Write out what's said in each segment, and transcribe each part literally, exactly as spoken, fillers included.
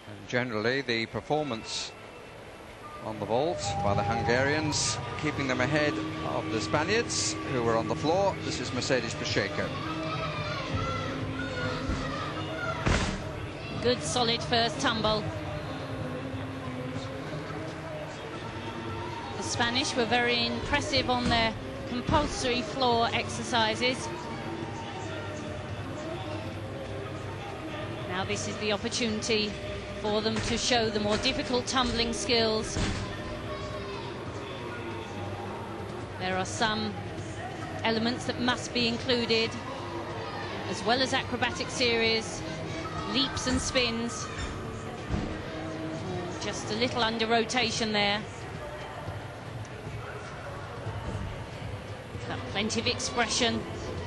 And generally, the performance on the vault by the Hungarians, keeping them ahead of the Spaniards, who were on the floor. This is Mercedes Pacheco. Good, solid first tumble. The Spanish were very impressive on their compulsory floor exercises. Now this is the opportunity for them to show the more difficult tumbling skills. There are some elements that must be included, as well as acrobatic series, leaps and spins. Just a little under rotation there. Got plenty of expression.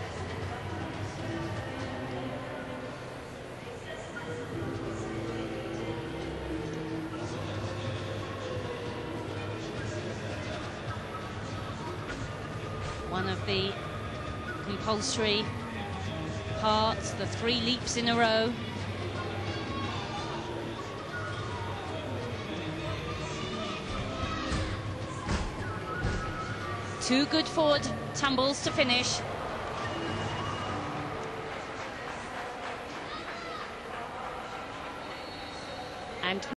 One of the compulsory parts, the three leaps in a row. Two good forward tumbles to finish. And